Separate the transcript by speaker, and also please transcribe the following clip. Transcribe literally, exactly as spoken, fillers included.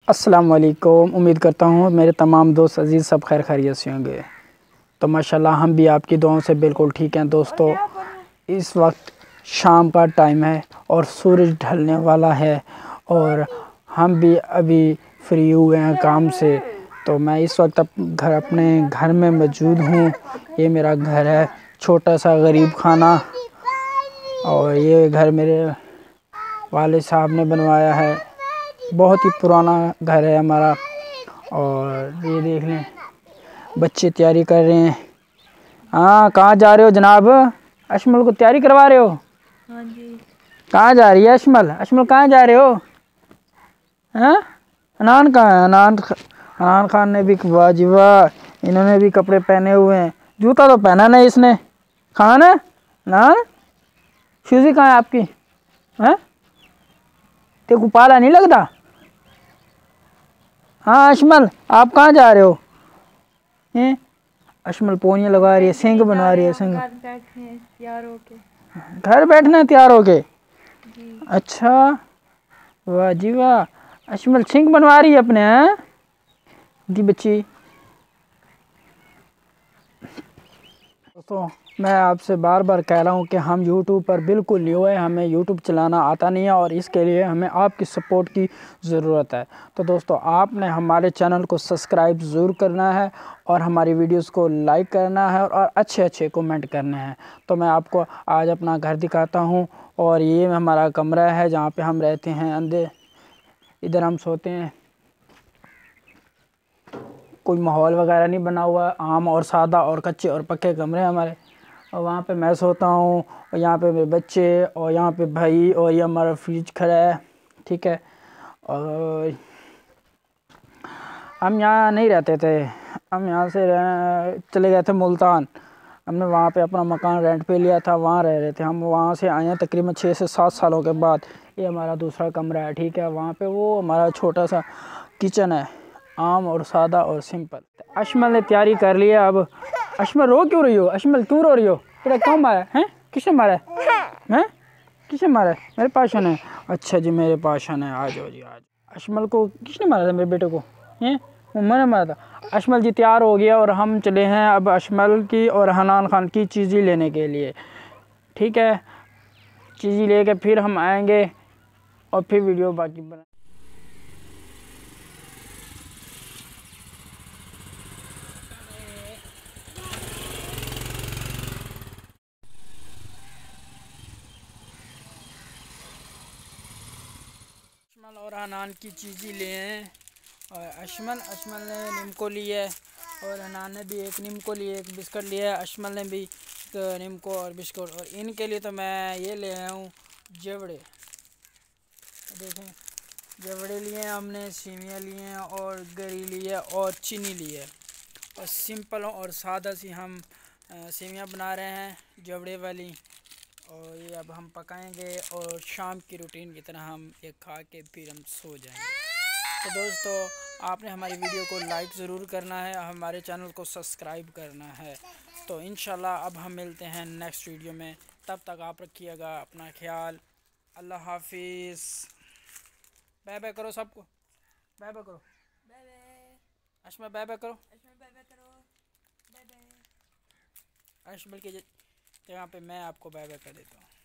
Speaker 1: अस्सलाम वालेकुम। उम्मीद करता हूँ मेरे तमाम दोस्त अजीज़ सब खैर खैरियत से होंगे। तो माशाल्लाह हम भी आपकी दुआओं से बिल्कुल ठीक हैं। दोस्तों, इस वक्त शाम का टाइम है और सूरज ढलने वाला है और हम भी अभी फ्री हुए हैं काम से। तो मैं इस वक्त अप घर अपने घर में मौजूद हूँ। ये मेरा घर है, छोटा सा गरीब खाना, और ये घर मेरे वाले साहब ने बनवाया है। बहुत ही पुराना घर है हमारा। और ये देख लें, बच्चे तैयारी कर रहे हैं। हाँ, कहाँ जा रहे हो जनाब? अशमल को तैयारी करवा रहे हो?
Speaker 2: हाँ जी।
Speaker 1: कहाँ जा रही है अशमल? अशमल कहाँ जा रहे हो? हाँ, अनान कहाँ है? अनान अनान खान ने भी, वाह जी वाह, इन्होंने भी कपड़े पहने हुए हैं। जूता तो पहना नहीं इसने। खान है नान, शूज़ी कहाँ है आपकी? हैं, तेरे पाला नहीं लगता? हाँ अशमल, आप कहाँ जा रहे हो? हैं, अशमल पोनियाँ लगा रही है, सिंग बनवा रही है। सिंग
Speaker 2: घर बैठने तैयार होके।
Speaker 1: घर बैठने तैयार हो के?
Speaker 2: जी।
Speaker 1: अच्छा, वाह जी वाह, अशमल सिंग बनवा रही है अपने। हैं दी बच्ची। दोस्तों, मैं आपसे बार बार कह रहा हूँ कि हम यूट्यूब पर बिल्कुल न्यू है, हमें यूट्यूब चलाना आता नहीं है और इसके लिए हमें आपकी सपोर्ट की ज़रूरत है। तो दोस्तों, आपने हमारे चैनल को सब्सक्राइब ज़रूर करना है और हमारी वीडियोस को लाइक करना है और अच्छे अच्छे कमेंट करने हैं। तो मैं आपको आज अपना घर दिखाता हूँ और ये हमारा कमरा है जहाँ पर हम रहते हैं। अंदर इधर हम सोते हैं। कोई माहौल वगैरह नहीं बना हुआ, आम और सादा और कच्चे और पक्के कमरे हैं हमारे। और वहाँ पे मैं सोता हूँ और यहाँ पे मेरे बच्चे और यहाँ पे भाई, और ये हमारा फ्रिज खड़ा है। ठीक है, और हम यहाँ नहीं रहते थे, हम यहाँ से चले गए थे मुल्तान। हमने वहाँ पे अपना मकान रेंट पे लिया था, वहाँ रह रहे थे। हम वहाँ से आए हैं तकरीबन छः से सात सालों के बाद। ये हमारा दूसरा कमरा है। ठीक है, वहाँ पे वो हमारा छोटा सा किचन है, आम और सादा और सिंपल। अशमल ने तैयारी कर ली है। अब अशमल रो क्यों रही हो? अशमल क्यों रो रही हो? तेरा क्यों मारा है? किसने मारा है? हैं, किसने मारा है? मेरे पाशन है। अच्छा जी, मेरे पाशन है। आ जाओ जी, आ जाओ। अशमल को किसने मारा था? मेरे बेटे को? हैं, मम्मा ने मारा था। अशमल जी तैयार हो गया और हम चले हैं अब अशमल की और हनान खान की चीज़ें लेने के लिए। ठीक है, चीज़ें लेके फिर हम आएंगे और फिर वीडियो बाकी बना। अशमल और हनान की चीज़ें लिए हैं। और अशमल अशमल ने निम्को ली है और हनान ने भी एक निम्को लिए, एक बिस्कुट लिया है। अशमल ने भी एक निम्को और बिस्कुट। और इनके लिए तो मैं ये ले आया हूँ जवड़े। देखें, जवड़े लिए हैं हमने, सीवियाँ लिए हैं और गरी ली है और चीनी ली है। और सिंपल और सादा सी हम सेवियाँ बना रहे हैं, जवड़े वाली। और ये अब हम पकाएंगे और शाम की रूटीन की तरह हम ये खा के फिर हम सो जाएंगे। तो दोस्तों, आपने हमारी वीडियो को लाइक ज़रूर करना है, हमारे चैनल को सब्सक्राइब करना है। तो इंशाल्लाह अब हम मिलते हैं नेक्स्ट वीडियो में। तब तक आप रखिएगा अपना ख्याल। अल्लाह हाफिज़। बाय बाय करो सबको, बाय बाय करो।
Speaker 2: Bye bye.
Speaker 1: अशमल बाय बाय करो।
Speaker 2: अशमल बाय बाय करो। Bye bye.
Speaker 1: अशमल की जगह पे मैं आपको बाय बाय कर देता हूँ।